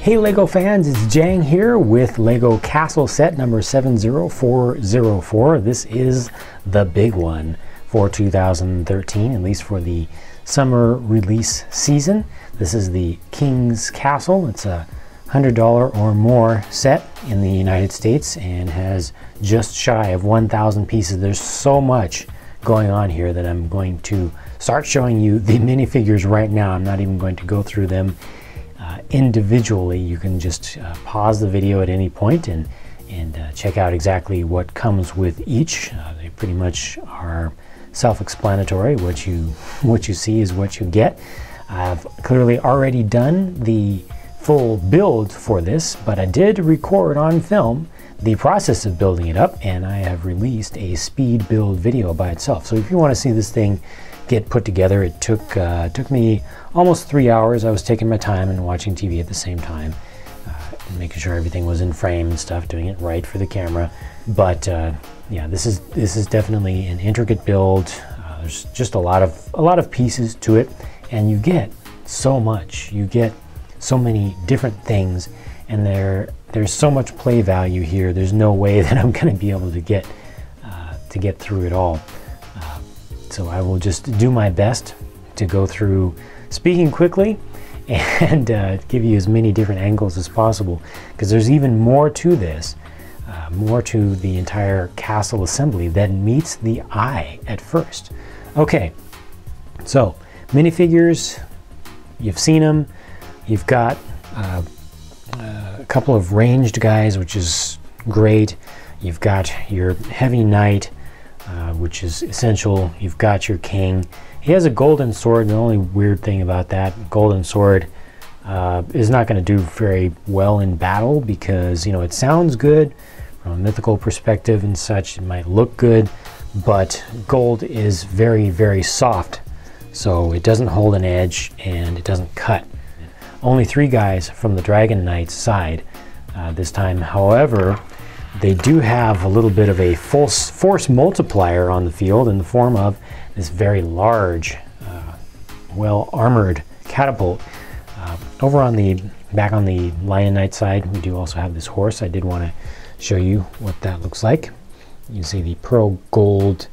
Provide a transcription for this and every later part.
Hey LEGO fans, it's Jang here with LEGO Castle set number 70404. This is the big one for 2013, at least for the summer release season. This is the King's Castle. It's a $100 or more set in the United States and has just shy of 1,000 pieces. There's so much going on here that I'm going to start showing you the minifigures right now. I'm not even going to go through them individually. You can just pause the video at any point and check out exactly what comes with each. They pretty much are self-explanatory. What you see is what you get. I've clearly already done the full build for this, but I did record on film the process of building it up, and I have released a speed build video by itself. So if you want to see this thing get put together, it took me almost 3 hours. I was taking my time and watching TV at the same time, and making sure everything was in frame and stuff, doing it right for the camera. But yeah, this is definitely an intricate build. There's just a lot of pieces to it, and you get so much. You get so many different things, and there's so much play value here. There's no way that I'm going to be able to get through it all. So I will just do my best to go through, speaking quickly, and give you as many different angles as possible, because there's even more to this, more to the entire castle assembly than meets the eye at first. Okay, so minifigures, you've seen them. You've got a couple of ranged guys, which is great. You've got your heavy knight, which is essential. You've got your king. He has a golden sword. The only weird thing about that golden sword is not going to do very well in battle, because, you know, it sounds good from a mythical perspective and such. It might look good, but gold is very, very soft, so it doesn't hold an edge and it doesn't cut. Only 3 guys from the Dragon Knight's side this time. However, they do have a little bit of a force multiplier on the field in the form of this very large, well-armored catapult. Over on the back on the Lion Knight side, we do also have this horse. I did want to show you what that looks like. You see the pearl gold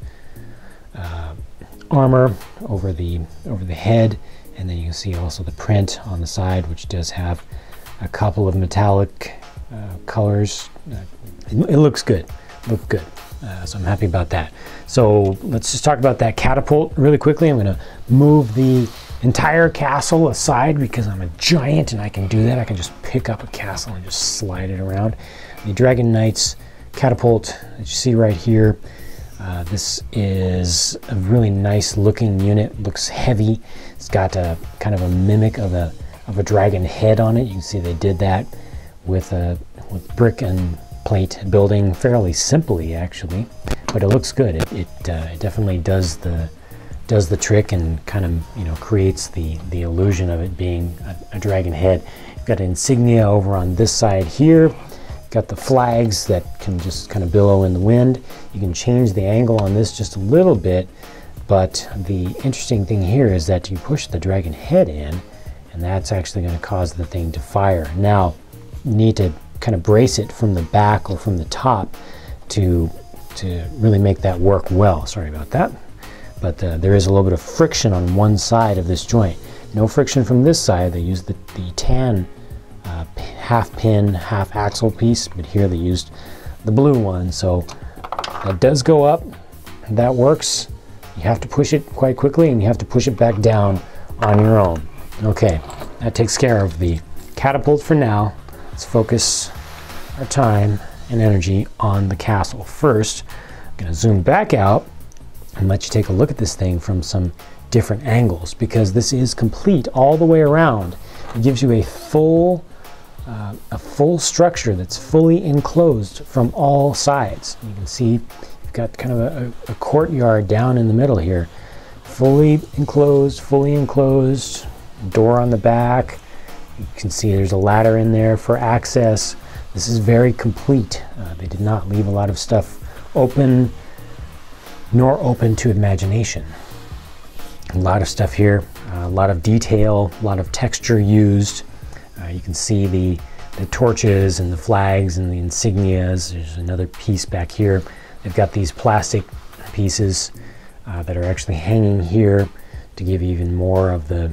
armor over the head, and then you can see also the print on the side, which does have a couple of metallic colors. It looks good. So I'm happy about that. So let's just talk about that catapult really quickly. I'm going to move the entire castle aside because I'm a giant and I can do that. I can just pick up a castle and just slide it around. The Dragon Knight's catapult that you see right here, this is a really nice looking unit. Looks heavy. It's got a kind of a mimic of a dragon head on it. You can see they did that with brick and plate building fairly simply, actually, but it looks good. It definitely does the trick and kind of, you know, creates the illusion of it being a dragon head. You've got insignia over on this side here. Got the flags that can just kind of billow in the wind. You can change the angle on this just a little bit, but the interesting thing here is that you push the dragon head in, and that's actually going to cause the thing to fire. Now, you need to kind of brace it from the back or from the top to really make that work well. Sorry about that. But there is a little bit of friction on one side of this joint. No friction from this side. They used the tan half pin, half axle piece, but here they used the blue one. So that does go up. That works. You have to push it quite quickly, and you have to push it back down on your own. Okay, that takes care of the catapult for now. Let's focus our time and energy on the castle. First, I'm going to zoom back out and let you take a look at this thing from some different angles, because this is complete all the way around. It gives you a full structure that's fully enclosed from all sides. You can see you've got kind of a courtyard down in the middle here. Fully enclosed, door on the back. You can see there's a ladder in there for access. This is very complete. They did not leave a lot of stuff open, nor open to imagination. A lot of stuff here, a lot of detail, a lot of texture used. You can see the torches and the flags and the insignias. There's another piece back here. They've got these plastic pieces that are actually hanging here to give you even more of the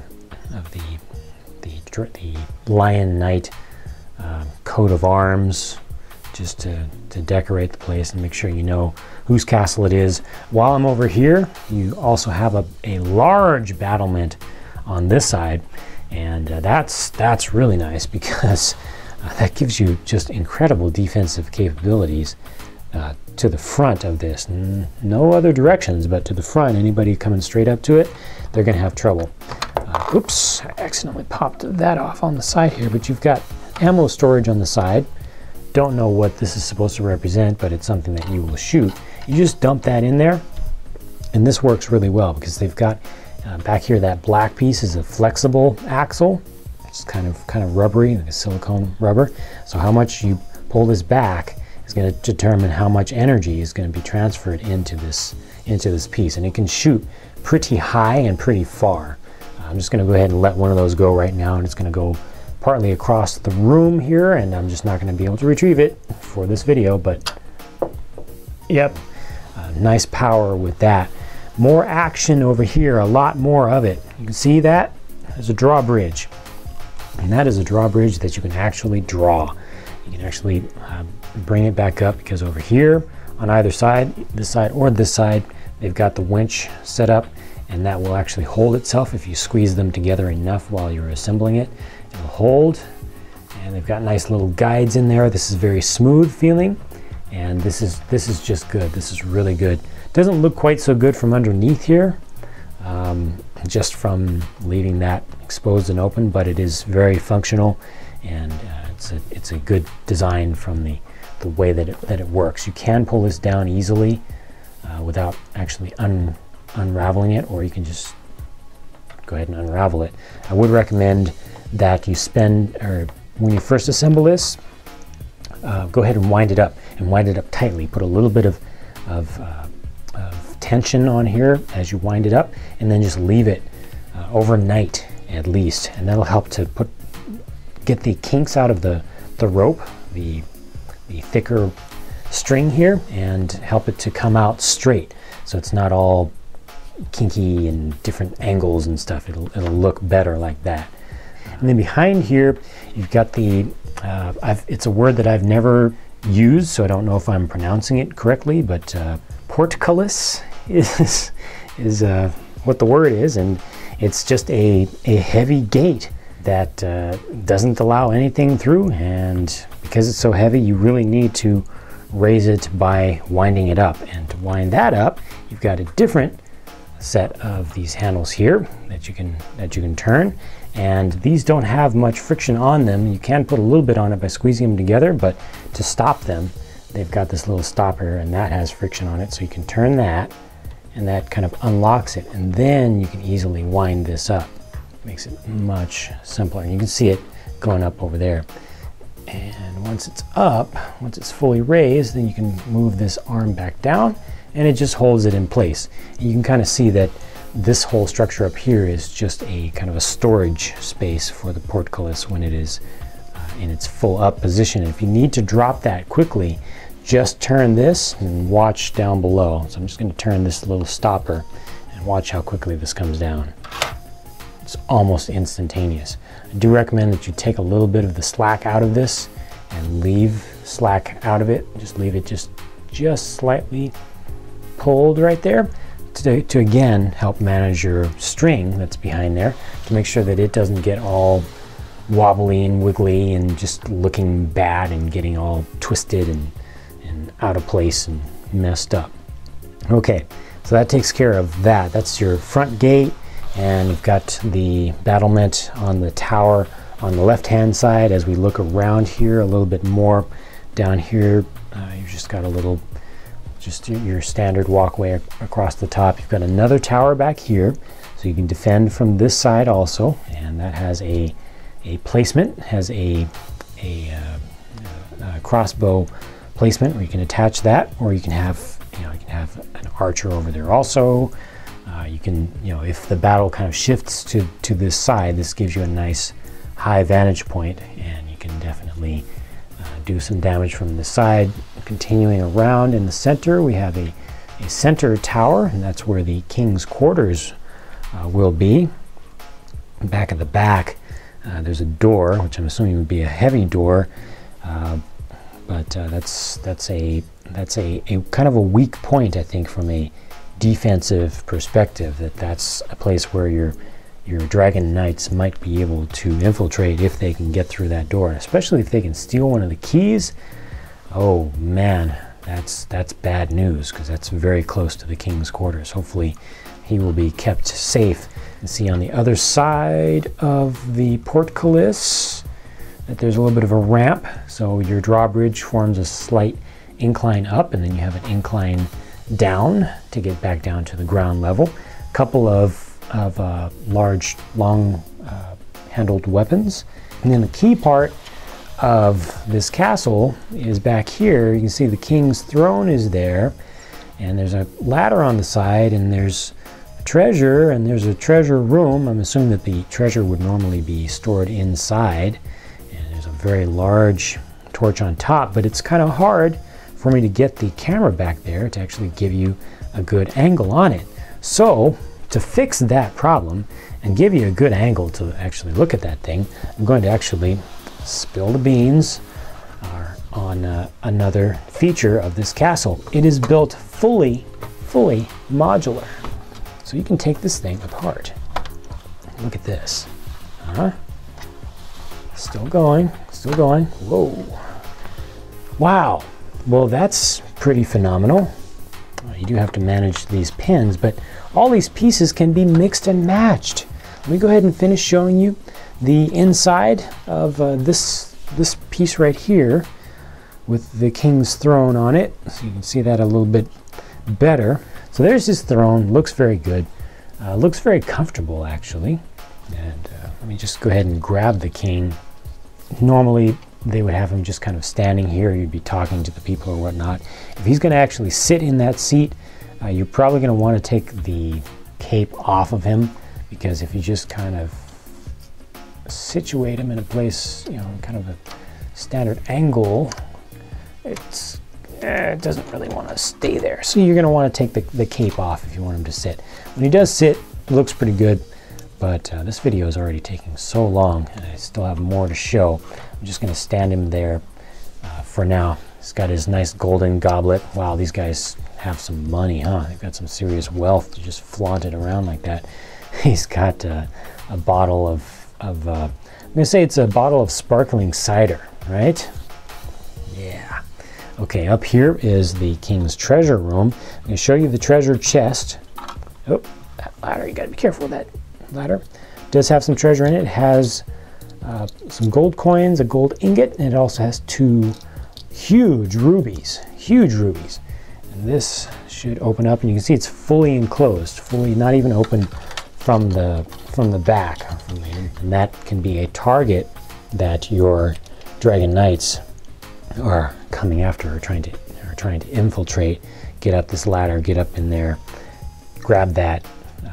Lion Knight coat of arms, just to decorate the place and make sure you know whose castle it is. While I'm over here, you also have a large battlement on this side, and that's really nice because that gives you just incredible defensive capabilities to the front of this. No other directions, but to the front. Anybody coming straight up to it, they're going to have trouble. Oops, I accidentally popped that off on the side here, but you've got ammo storage on the side. Don't know what this is supposed to represent, but it's something that you will shoot. You just dump that in there, and this works really well because they've got back here, that black piece is a flexible axle. It's kind of rubbery, like a silicone rubber. So how much you pull this back is going to determine how much energy is going to be transferred into this piece, and it can shoot pretty high and pretty far. I'm just going to go ahead and let one of those go right now, and it's going to go partly across the room here, and I'm just not going to be able to retrieve it for this video, but yep, nice power with that. More action over here, a lot more of it. You can see that there's a drawbridge, and that is a drawbridge that you can actually draw. You can actually bring it back up because over here on either side, this side or this side, they've got the winch set up, and that will actually hold itself if you squeeze them together enough while you're assembling it. It'll hold, and they've got nice little guides in there. This is very smooth feeling, and this is just good. This is really good. Doesn't look quite so good from underneath here, just from leaving that exposed and open, but it is very functional, and it's a good design from the way that it works. You can pull this down easily without actually unraveling it, or you can just go ahead and unravel it. I would recommend that you when you first assemble this, go ahead and wind it up tightly. Put a little bit of tension on here as you wind it up, and then just leave it overnight at least, and that'll help to get the kinks out of the rope, the thicker string here, and help it to come out straight, so it's not all kinky and different angles and stuff. It'll look better like that. And then behind here, you've got it's a word that I've never used, so I don't know if I'm pronouncing it correctly, but portcullis is what the word is, and it's just a heavy gate that doesn't allow anything through, and because it's so heavy, you really need to raise it by winding it up. And to wind that up, you've got a different set of these handles here that you can turn, and these don't have much friction on them. You can put a little bit on it by squeezing them together, but to stop them, they've got this little stopper, and that has friction on it, so you can turn that, and that kind of unlocks it, and then you can easily wind this up. Makes it much simpler. You can see it going up over there, and once it's fully raised, then you can move this arm back down, and it just holds it in place. And you can kind of see that this whole structure up here is just a kind of a storage space for the portcullis when it is in its full up position. If you need to drop that quickly, just turn this and watch down below. So I'm just going to turn this little stopper and watch how quickly this comes down. It's almost instantaneous. I do recommend that you take a little bit of the slack out of this and leave slack out of it. Just leave it just slightly pulled right there to again help manage your string that's behind there, to make sure that it doesn't get all wobbly and wiggly and just looking bad and getting all twisted and out of place and messed up. Okay, so that takes care of that. That's your front gate, and you've got the battlement on the tower on the left hand side. As we look around here a little bit more down here, you've just got a little, just your standard walkway across the top. You've got another tower back here, so you can defend from this side also, and that has a placement, has a crossbow placement where you can attach that, or you can have an archer over there also. You can, if the battle kind of shifts to this side, this gives you a nice high vantage point, and you can definitely do some damage from the side. Continuing around in the center, we have a center tower, and that's where the king's quarters will be. Back at the back, there's a door, which I'm assuming would be a heavy door, but that's a kind of a weak point, I think, from a defensive perspective. That's a place where your dragon knights might be able to infiltrate if they can get through that door, and especially if they can steal one of the keys. Oh man, that's bad news, because that's very close to the king's quarters. Hopefully he will be kept safe. And see on the other side of the portcullis that there's a little bit of a ramp, so your drawbridge forms a slight incline up, and then you have an incline down to get back down to the ground level. A couple of large, long handled weapons. And then the key part of this castle is back here. You can see the king's throne is there, and there's a ladder on the side, and there's a treasure, and there's a treasure room. I'm assuming that the treasure would normally be stored inside, and there's a very large torch on top, but it's kind of hard for me to get the camera back there to actually give you a good angle on it. So to fix that problem and give you a good angle to actually look at that thing, I'm going to actually spill the beans on another feature of this castle. It is built fully modular. So you can take this thing apart. Look at this. Still going. Whoa. Wow. Well, that's pretty phenomenal. You do have to manage these pins, but all these pieces can be mixed and matched. Let me go ahead and finish showing you the inside of this piece right here with the king's throne on it, so you can see that a little bit better. So there's his throne. Looks very good. Looks very comfortable, actually. And let me just go ahead and grab the king. Normally they would have him just kind of standing here. You'd be talking to the people or whatnot. If he's going to actually sit in that seat, you're probably going to want to take the cape off of him, because if you just kind of situate him in a place, you know, kind of a standard angle, it doesn't really want to stay there. So you're going to want to take the cape off if you want him to sit. When he does sit, it looks pretty good, but this video is already taking so long, and I still have more to show. I'm just going to stand him there for now. He's got his nice golden goblet. Wow, these guys have some money, huh? They've got some serious wealth to just flaunt it around like that. He's got a bottle of I'm going to say it's a bottle of sparkling cider, right? Yeah. Okay, up here is the king's treasure room. I'm going to show you the treasure chest. Oh, that ladder, you got to be careful with that ladder. It does have some treasure in it. It has some gold coins, a gold ingot, and it also has 2 huge rubies. And this should open up, and you can see it's fully enclosed, fully not even open from the back, and that can be a target that your dragon knights are coming after, or trying to infiltrate. Get up this ladder, get up in there, grab that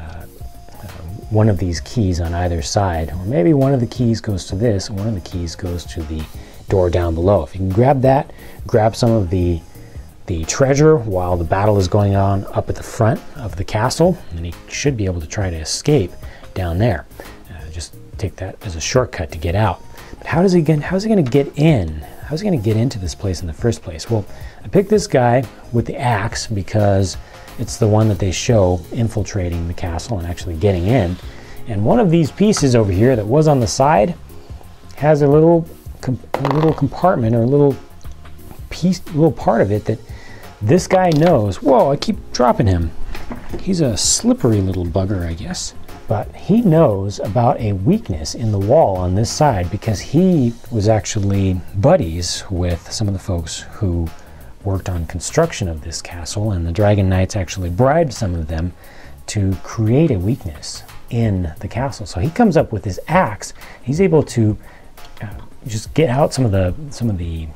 one of these keys on either side, or maybe one of the keys goes to this, and one of the keys goes to the door down below. If you can grab that, grab some of the treasure while the battle is going on up at the front of the castle, and he should be able to try to escape down there. Just take that as a shortcut to get out. But how's he going to get in? How's he going to get into this place in the first place? Well, I picked this guy with the axe because it's the one that they show infiltrating the castle and actually getting in. And one of these pieces over here that was on the side has a little compartment, or a little part of it that this guy knows. Whoa, I keep dropping him. He's a slippery little bugger, I guess. But he knows about a weakness in the wall on this side, because he was actually buddies with some of the folks who worked on construction of this castle, and the Dragon Knights actually bribed some of them to create a weakness in the castle. So he comes up with his axe. He's able to just get out some of the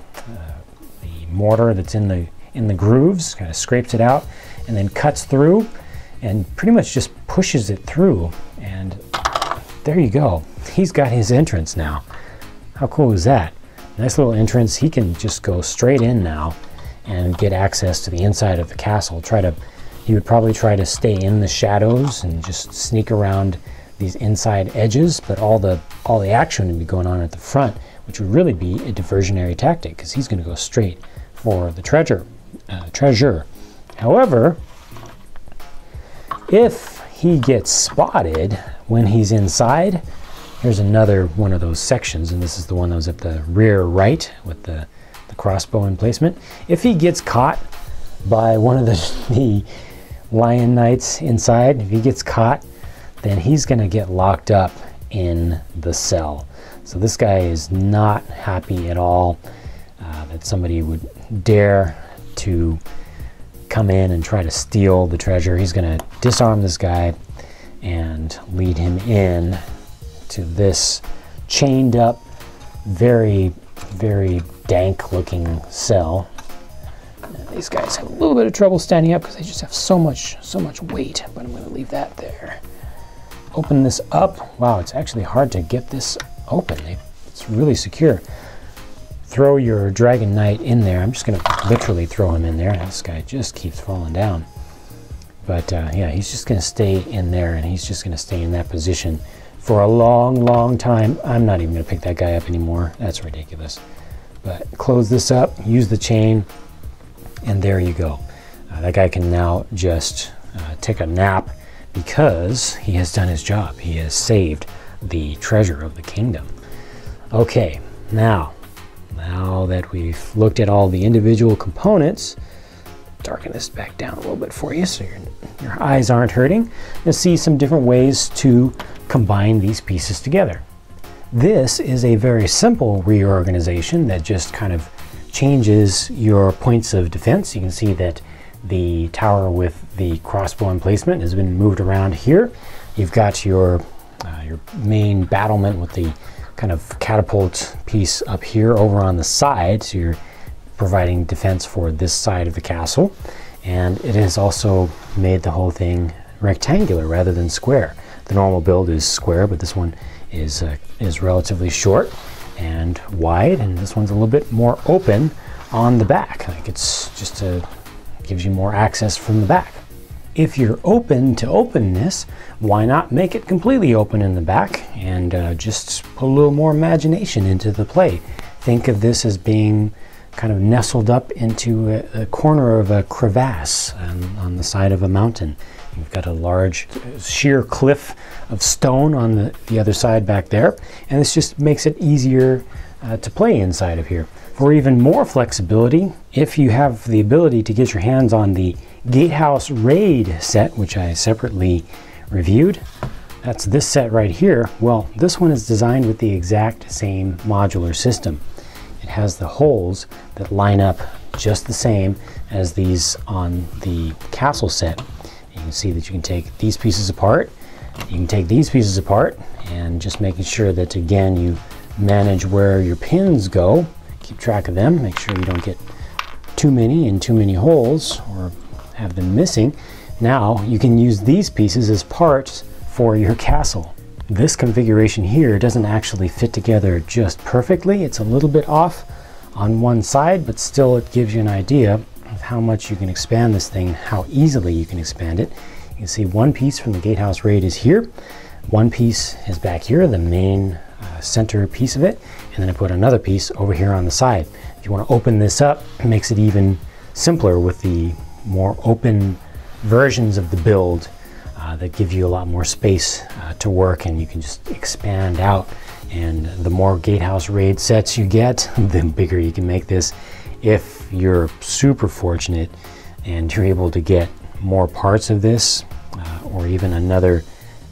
mortar that's in the grooves, kind of scrapes it out, and then cuts through and pretty much just pushes it through, and there you go. he's got his entrance now. How cool is that? Nice little entrance. He can just go straight in now and get access to the inside of the castle. He would probably try to stay in the shadows and just sneak around these inside edges, but all the action would be going on at the front, which would really be a diversionary tactic because he's going to go straight for the treasure. However, if he gets spotted when he's inside, here's another one of those sections, and this is the one that was at the rear right with the crossbow emplacement. If he gets caught by one of the lion knights inside, if he gets caught, then he's going to get locked up in the cell. So this guy is not happy at all that somebody would dare to come in and try to steal the treasure. He's going to disarm this guy and lead him in to this chained up, very, very dank looking cell. These guys have a little bit of trouble standing up because they just have so much weight, but I'm going to leave that there. Open this up. Wow, it's actually hard to get this open. It's really secure. Throw your dragon knight in there. I'm just going to literally throw him in there. This guy just keeps falling down. But yeah, he's just going to stay in there, and he's just going to stay in that position for a long, long time. I'm not even going to pick that guy up anymore. That's ridiculous. But close this up, use the chain, and there you go. That guy can now just take a nap because he has done his job. He has saved the treasure of the kingdom. Okay, now that we've looked at all the individual components, darken this back down a little bit for you so your eyes aren't hurting. You'll see some different ways to combine these pieces together. This is a very simple reorganization that just kind of changes your points of defense. You can see that the tower with the crossbow emplacement has been moved around here. You've got your main battlement with the kind of catapult piece up here over on the side, so you're providing defense for this side of the castle. And it has also made the whole thing rectangular rather than square. The normal build is square, but this one is relatively short and wide, and this one's a little bit more open on the back. Like it's just gives you more access from the back. If you're open to openness, why not make it completely open in the back and just put a little more imagination into the play. Think of this as being kind of nestled up into a corner of a crevasse on the side of a mountain. You've got a large sheer cliff of stone on the other side back there, and this just makes it easier to play inside of here. For even more flexibility, if you have the ability to get your hands on the Gatehouse Raid set, which I separately reviewed, that's this set right here. Well, this one is designed with the exact same modular system. It has the holes that line up just the same as these on the castle set. You can see that you can take these pieces apart, you can take these pieces apart, and just making sure that, again, you manage where your pins go, keep track of them, make sure you don't get too many in too many holes or have them missing. Now you can use these pieces as parts for your castle. This configuration here doesn't actually fit together just perfectly. It's a little bit off on one side, but still it gives you an idea of how much you can expand this thing and how easily you can expand it. You can see one piece from the Gatehouse Raid is here. One piece is back here, the main center piece of it, and then I put another piece over here on the side. If you want to open this up, it makes it even simpler with the more open versions of the build that give you a lot more space to work, and you can just expand out. And the more Gatehouse Raid sets you get, the bigger you can make this. If you're super fortunate and you're able to get more parts of this or even another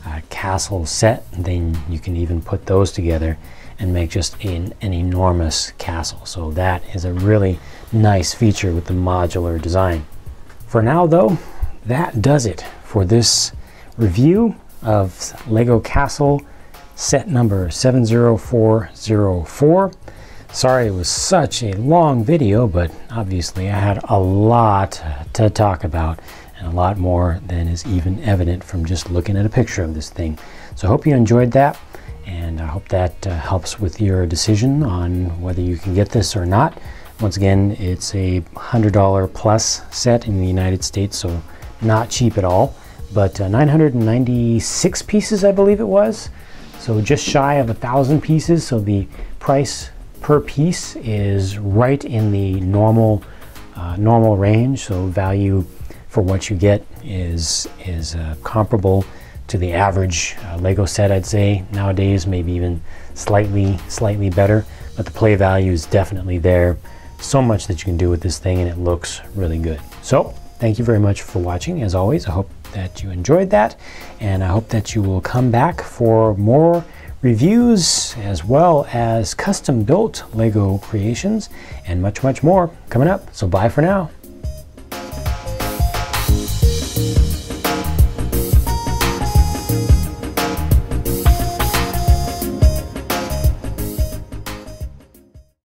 castle set, then you can even put those together and make just an enormous castle. So that is a really nice feature with the modular design. For now though, that does it for this review of Lego Castle set number 70404. Sorry it was such a long video, but obviously I had a lot to talk about, and a lot more than is even evident from just looking at a picture of this thing. So I hope you enjoyed that, and I hope that helps with your decision on whether you can get this or not. Once again, it's a $100 plus set in the United States, so not cheap at all. But 996 pieces, I believe it was. So just shy of 1,000 pieces. So the price per piece is right in the normal range. So value for what you get is comparable to the average Lego set, I'd say nowadays, maybe even slightly better. But the play value is definitely there. So much that you can do with this thing, and it looks really good. So thank you very much for watching. As always, I hope that you enjoyed that, and I hope that you will come back for more reviews as well as custom built Lego creations and much more coming up. So bye for now.